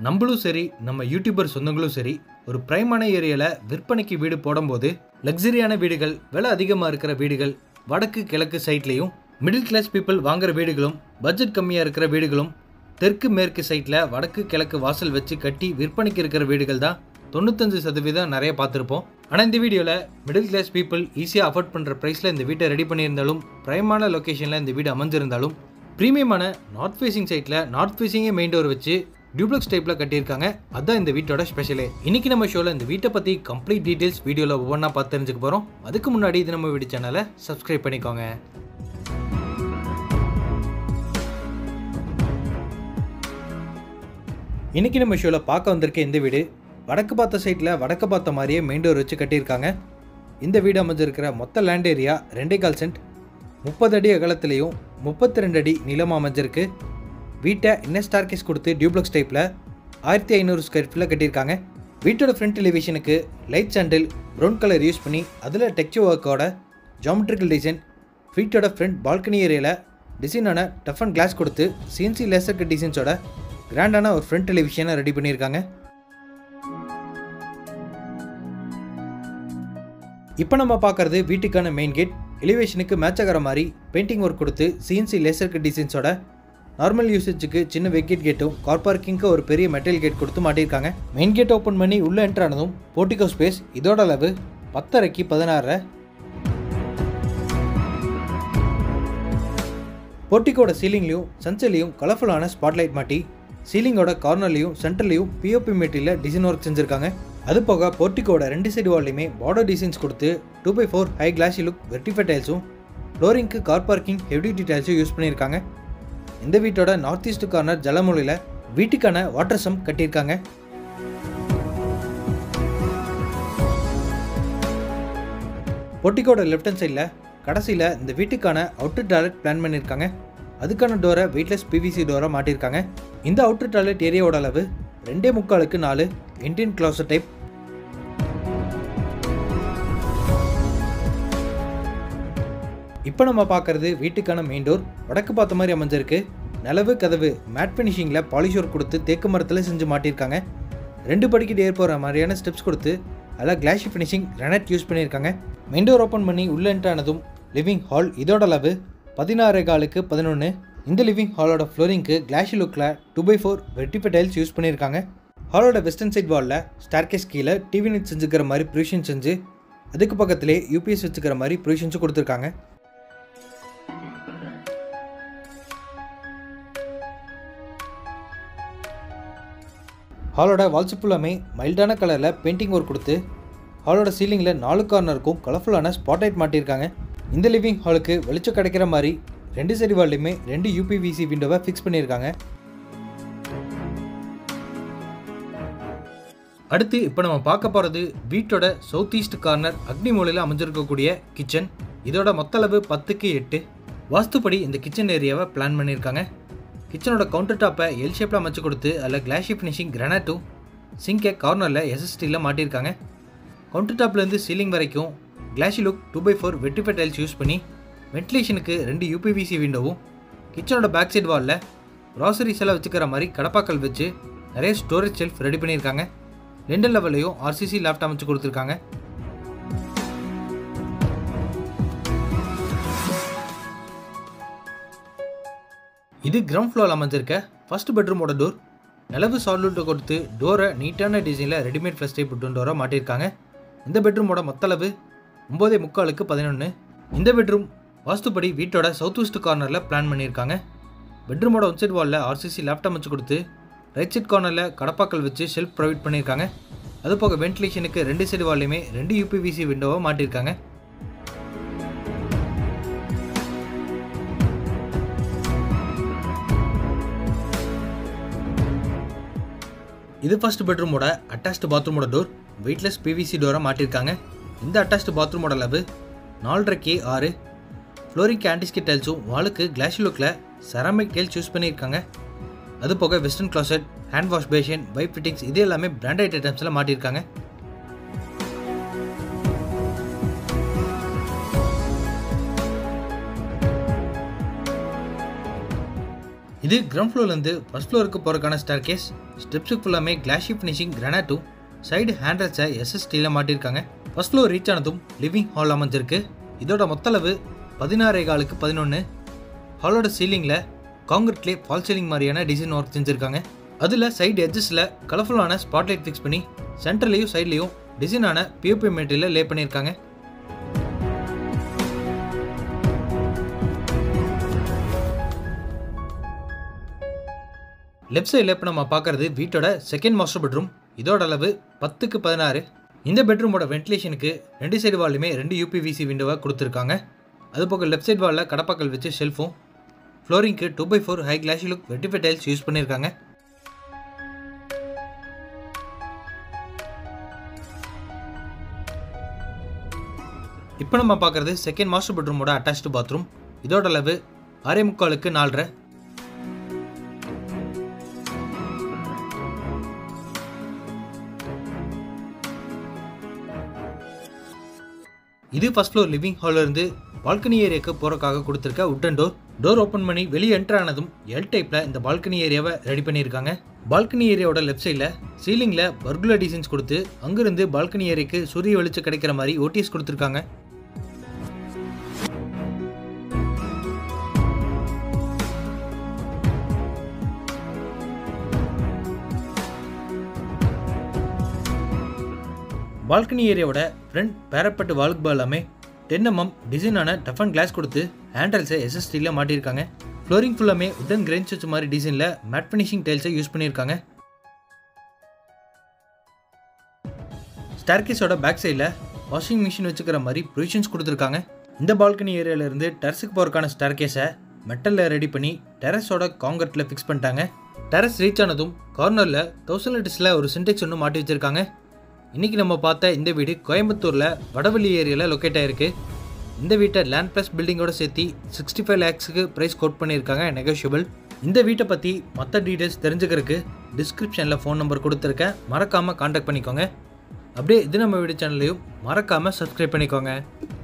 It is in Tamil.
நம்மளும் சரி நம்ம யூடியூபர் சொந்தங்களும் சரி ஒரு பிரைமான ஏரியால விற்பனைக்கு வீடு போடும்போது லக்ஸரியான வீடுகள், விலை அதிகமாக இருக்கிற வீடுகள், வடக்கு கிழக்கு சைட்லையும் மிடில் கிளாஸ் பீப்புள் வாங்குற வீடுகளும், பட்ஜெட் கம்மியாக இருக்கிற வீடுகளும், தெற்கு மேற்கு சைட்டில் வடக்கு கிழக்கு வாசல் வச்சு கட்டி விற்பனைக்கு இருக்கிற வீடுகள் தான் 95% நிறைய பார்த்துருப்போம். ஆனால் இந்த வீடியோவில் மிடில் கிளாஸ் பீப்புள் ஈஸியாக அஃபோர்ட் பண்ணுற ப்ரைஸில் இந்த வீட்டை ரெடி பண்ணியிருந்தாலும், பிரைமான லொக்கேஷனில் இந்த வீடு அமைஞ்சிருந்தாலும், ப்ரீமியமான நார்த் ஃபேசிங் சைட்டில் நார்த் ஃபேசிங்கே மெயின் டோர் வச்சு டியூப்ளெக்ஸ் டைப்பில் கட்டியிருக்காங்க. அதுதான் இந்த வீட்டோட ஸ்பெஷலே. இன்னைக்கு நம்ம ஷோவில் இந்த வீட்டை பற்றி கம்ப்ளீட் டீட்டெயில்ஸ் வீடியோவில் ஒவ்வொன்றா பார்த்து தெரிஞ்சுக்க போகிறோம். அதுக்கு முன்னாடி இது நம்ம வீடியோ சேனலை சப்ஸ்கிரைப் பண்ணிக்கோங்க. இன்னைக்கு நம்ம ஷோவில் பார்க்க வந்திருக்க இந்த வீடு வடக்கு பார்த்த சைட்டில் வடக்கு பார்த்த மாதிரியே மெயின் டோர் வச்சு கட்டியிருக்காங்க. இந்த வீடு அமைஞ்சிருக்கிற மொத்த லேண்ட் ஏரியா 2.25 சென்ட், 30 அடி அகலத்திலையும் 32 அடி நீளமாக அமைஞ்சிருக்கு. வீட்டை இன்னர் ஸ்டார்கேஸ் கொடுத்து டியூப்ளெக்ஸ் டைப்பில் 1500 ஸ்கொயர் ஃபீட்டில் கட்டியிருக்காங்க. வீட்டோட ஃப்ரண்ட் எலிவேஷனுக்கு லைட் சாண்டில் ப்ரௌன் கலர் யூஸ் பண்ணி அதில் டெக்ஸ்சர் ஒர்க்கோட ஜாமெட்ரிக்கல் டிசைன், வீட்டோட ஃப்ரண்ட் பால்கனி ஏரியாவில் டிசைனான டஃப் அண்ட் கிளாஸ் கொடுத்து சிஎன்சி லேசர் கட் டிசைன்ஸோட கிராண்டான ஒரு ஃப்ரண்ட் எலிவேஷனை ரெடி பண்ணியிருக்காங்க. இப்போ நம்ம பார்க்குறது வீட்டுக்கான மெயின் கேட். எலிவேஷனுக்கு மேட்ச் ஆகிற மாதிரி பெயிண்டிங் ஒர்க் கொடுத்து சிஎன்சி லேசர் கட் டிசைன்ஸோட நார்மல் யூசேஜுக்கு சின்ன வெக்கேட் கேட்டும், கார் பார்க்கிங்க்கு ஒரு பெரிய மெட்டல் கேட் கொடுத்து மாட்டியிருக்காங்க. மெயின் கேட் ஓப்பன் பண்ணி உள்ளே என்ட்ரு ஆனதும் போர்ட்டிகோ ஸ்பேஸ். இதோட அளவு 10.5 16. போர்ட்டிகோட சீலிங்லையும் சன்செல்லையும் கலர்ஃபுல்லான ஸ்பாட்லைட் மாட்டி சீலிங்கோட கார்னர்லையும் சென்டர்லையும் பிஓபி மெட்டீரியல் டிசைன் ஒர்க் செஞ்சுருக்காங்க. அது போக போர்ட்டிகோட 2 சைடு வால்லையுமே பார்டர் டிசைன்ஸ் கொடுத்து 2x4 ஹை கிளாஸி லுக் வெர்டிஃபை டைல்ஸும், ஃப்ளோரிங்க்கு கார் பார்க்கிங் ஹெவி டியூட்டி டைல்ஸும் யூஸ் பண்ணியிருக்காங்க. இந்த வீட்டோட நார்த் ஈஸ்ட் கார்னர் ஜலமூலையில் வீட்டுக்கான வாட்டர் சம்ப் கட்டியிருக்காங்க. போர்ட்டிகோட லெஃப்ட் ஹேண்ட் சைடில் கடைசியில் இந்த வீட்டுக்கான அவுட்டர் டாய்லெட் பிளான் பண்ணியிருக்காங்க. அதுக்கான டோரை வெயிட்லெஸ் பிவிசி டோரை மாட்டியிருக்காங்க. இந்த அவுட்டர் டாய்லெட் ஏரியாவோட அளவு 2.75 4 இண்டியன் க்ளாசட் டைப். இப்போ நம்ம பார்க்குறது வீட்டுக்கான மெயின் டோர். வடக்கு பார்த்த மாதிரி அமைஞ்சிருக்கு. நிலவு கதவு மேட் ஃபினிஷிங்கில் பாலிஷ் ஒர்க் கொடுத்து தேக்கு மரத்தில் செஞ்சு மாட்டியிருக்காங்க. 2 படிக்கிட்டு ஏற் போகிற மாதிரியான ஸ்டெப்ஸ் கொடுத்து அதில் கிளாஷி ஃபினிஷிங் கிரானைட் யூஸ் பண்ணியிருக்காங்க. மெயின் டோர் ஓப்பன் பண்ணி உள்ளே என்ட்ரானதும் லிவிங் ஹால். இதோட அளவு 16.4 11. இந்த லிவிங் ஹாலோட ஃப்ளோரிங்க்கு கிளாஷி லுக்கில் 2x4 வெர்டிஃபை டைல்ஸ் யூஸ் பண்ணியிருக்காங்க. ஹாலோட வெஸ்டர்ன் சைட் வாலில் ஸ்டார்கேஸ் கீழே டிவி நெட் செஞ்சுக்கிற மாதிரி ப்ரொவிஷன் செஞ்சு அதுக்கு பக்கத்திலே யூபிஎஸ் வச்சுக்கிற மாதிரி ப்ரொவிஷன்ஸும் கொடுத்துருக்காங்க. ஹாலோட வால்ஸ் ஃபுல்லாமே மைல்டான கலரில் பெயிண்டிங் ஒர்க் கொடுத்து ஹாலோட சீலிங்கில் 4 கார்னருக்கும் கலர்ஃபுல்லான ஸ்பாட்லைட் மாட்டியிருக்காங்க. இந்த லிவிங் ஹாலுக்கு வெளிச்சம் கிடைக்கிற மாதிரி 2 சைடு வால்லையுமே 2 யூபிவிசி விண்டோவை ஃபிக்ஸ் பண்ணியிருக்காங்க. அடுத்து இப்போ நம்ம பார்க்க போகிறது வீட்டோட சவுத் ஈஸ்ட் கார்னர் அக்னி மூலையில் அமைஞ்சிருக்கக்கூடிய கிச்சன். இதோட மொத்த அளவு 10x8. வாஸ்துப்படி இந்த கிச்சன் ஏரியாவை பிளான் பண்ணியிருக்காங்க. கிச்சனோட கவுண்டர் டாப்பை எல் ஷேப்பில் அமைச்சு கொடுத்து அதில் கிளாஷி ஃபினிஷிங் கிரானைட்டும், சிங்கை கார்னரில் எஸ்எஸ்டியில் மாட்டியிருக்காங்க. கவுண்டர் டாப்லேருந்து சீலிங் வரைக்கும் கிளாஷி லுக் 2x4 வெர்டிஃபை டைல்ஸ் யூஸ் பண்ணி வென்டிலேஷனுக்கு 2 யூபிவிசி விண்டோவும், கிச்சனோட பேக் சைடு வாலில் க்ராசரிஸ் எல்லாம் வச்சுக்கிற மாதிரி கடப்பாக்கல் வச்சு நிறைய ஸ்டோரேஜ் ஷெல்ஃப் ரெடி பண்ணியிருக்காங்க. 2 லெவல்லையும் ஆர்சிசி லேப்டாப் அமைச்சு கொடுத்துருக்காங்க. இது கிரவுண்ட் ஃப்ளோரில் அமைஞ்சிருக்க ஃபர்ஸ்ட் பெட்ரூமோட டோர். நிலவு சால்யூட்டை கொடுத்து டோரை நீட்டான டிசைனில் ரெடிமேட் ஃப்ளஷ் டைப் டோரை மாட்டியிருக்காங்க. இந்த பெட்ரூமோட மொத்த அளவு 9.75 11. இந்த பெட்ரூம் வாஸ்துப்படி வீட்டோட சவுத் வெஸ்ட் கார்னரில் பிளான் பண்ணியிருக்காங்க. பெட்ரூமோட ஒன் சைட் வாலில் ஆர்சிசி லேப்டாப் வச்சு கொடுத்து ரைட் சைட் கார்னரில் கடப்பாக்கல் வச்சு ஷெல்ஃப் ப்ரொவைட் பண்ணியிருக்காங்க. அதுபோக வென்டிலேஷனுக்கு 2 சைடு வால்லையுமே 2 யூபிவிசி விண்டோவை மாட்டியிருக்காங்க. இது ஃபர்ஸ்ட் பெட்ரூமோட அட்டாச்டு பாத்ரூமோட டோர். வெயிட்லெஸ் பிவிசி டோரை மாட்டியிருக்காங்க. இந்த அட்டாச்டு பாத்ரூமோட அளவு 4.5x 6. ஃப்ளோரிங் ஆன்டிஸ்கிட் டைல்ஸும் வாலுக்கு கிளாஷி லுக்கில் செராமிக் டைல்ஸ் யூஸ் பண்ணியிருக்காங்க. அது போக western closet, hand wash basin, pipe fittings இது எல்லாமே பிராண்டட் ஐட்டம்ஸில் மாட்டியிருக்காங்க. இது இது கிரவுண்ட் ஃப்ளோர்லேருந்து ஃபர்ஸ்ட் ஃப்ளோருக்கு போகிறக்கான ஸ்டார் கேஸ். ஸ்டெப்ஸுக்கு ஃபுல்லாமே கிளாஷி ஃபினிஷிங் கிரானைட்டும் சைடு ஹேண்ட்ரல்ஸை எஸ்எஸ்டியில் மாட்டியிருக்காங்க. ஃபர்ஸ்ட் ஃப்ளோர் ரீச் ஆனதும் லிவிங் ஹால் அமைஞ்சிருக்கு. இதோட மொத்த அளவு 16.11. ஹாலோட சீலிங்கில் காங்கிரீட்லேயே ஃபால் சீலிங் மாதிரியான டிசைன் ஒர்க் செஞ்சுருக்காங்க. அதில் சைடு எட்ஜஸில் கலர்ஃபுல்லான ஸ்பாட்லைட் ஃபிக்ஸ் பண்ணி சென்டர்லேயும் சைட்லேயும் டிசைனான பிஓபி மெட்டீரியல் லே பண்ணியிருக்காங்க. லெஃப்ட் சைடில் இப்போ நம்ம பார்க்குறது வீட்டோட செகண்ட் மாஸ்டர் பெட்ரூம். இதோட அளவு 10x16. இந்த பெட்ரூமோட வென்டிலேஷனுக்கு 2 சைடு வால்லையுமே 2 யூபிவிசி விண்டோவை கொடுத்துருக்காங்க. அதுபோக லெஃப்ட் சைடு வாலில் கடப்பாக்கல் வச்சு ஷெல்ஃபும், ஃப்ளோரிங்க்கு 2x4 high glossy look vitrified tiles use பண்ணியிருக்காங்க. இப்போ நம்ம பார்க்குறது செகண்ட் மாஸ்டர் பெட்ரூமோட அட்டாச்டு பாத்ரூம். இதோட அளவு 6.75x4. இது ஃபர்ஸ்ட் ஃப்ளோர் லிவிங் ஹாலில் இருந்து பால்கனி ஏரியாவுக்கு போகிறக்காக கொடுத்துருக்க உட்டன் டோர் ஓப்பன் பண்ணி வெளியே என்ட்ரு ஆனதும் எல் டைப்பில் இந்த பால்கனி ஏரியாவை ரெடி பண்ணியிருக்காங்க. பால்கனி ஏரியாவோட லெஃப்ட் சைடில் சீலிங்கில் பர்குலர் டிசைன்ஸ் கொடுத்து அங்கிருந்து பால்கனி ஏரியாவுக்கு சூரிய வெளிச்சம் கிடைக்கிற மாதிரி ஓடிஎஸ் கொடுத்துருக்காங்க. பால்கனி ஏரியாவோட ஃப்ரண்ட் பேரப்பட்டு வால்க்கு எல்லாமே 10mm டிசைனான டஃப் அண்ட் கிளாஸ் கொடுத்து ஹேண்டல்ஸை எஸ்எஸ்டியில் மாட்டியிருக்காங்க. ஃப்ளோரிங் ஃபுல்லாமே உடன் கிரெயின் சுவிட்ச் மாதிரி டிசைனில் மேட் ஃபினிஷிங் டைல்ஸை யூஸ் பண்ணியிருக்காங்க. ஸ்டார்கேஸோட பேக் சைடில் வாஷிங் மிஷின் வச்சுக்கிற மாதிரி ப்ரொவிஷன்ஸ் கொடுத்துருக்காங்க. இந்த பால்கனி ஏரியாவிலேருந்து டெரஸுக்கு போகிறக்கான ஸ்டார்கேஸை மெட்டலில் ரெடி பண்ணி டெரஸோட காங்கிரீட்டில் ஃபிக்ஸ் பண்ணிட்டாங்க. டெரஸ் ரீச் ஆனதும் கார்னரில் 1000 லிட்டர்ஸில் ஒரு சின்டெக்ஸ் ஒன்று மாட்டி வச்சுருக்காங்க. இன்றைக்கி நம்ம பார்த்த இந்த வீடு கோயம்புத்தூரில் வடவள்ளி ஏரியாவில் லொக்கேட் ஆகிருக்கு. இந்த வீட்டை லேண்ட் ப்ளஸ் பில்டிங்கோட சேர்த்து 65 lakhsக்கு ப்ரைஸ் கோட் பண்ணியிருக்காங்க நெகோஷியபிள். இந்த வீட்டை பற்றி மற்ற டீட்டெயில்ஸ் தெரிஞ்சுக்கிறதுக்கு டிஸ்கிரிப்ஷனில் ஃபோன் நம்பர் கொடுத்துருக்கேன், மறக்காமல் கான்டாக்ட் பண்ணிக்கோங்க. அப்படியே இது நம்ம வீடியோ சேனல்லையும் மறக்காமல் சப்ஸ்கிரைப் பண்ணிக்கோங்க.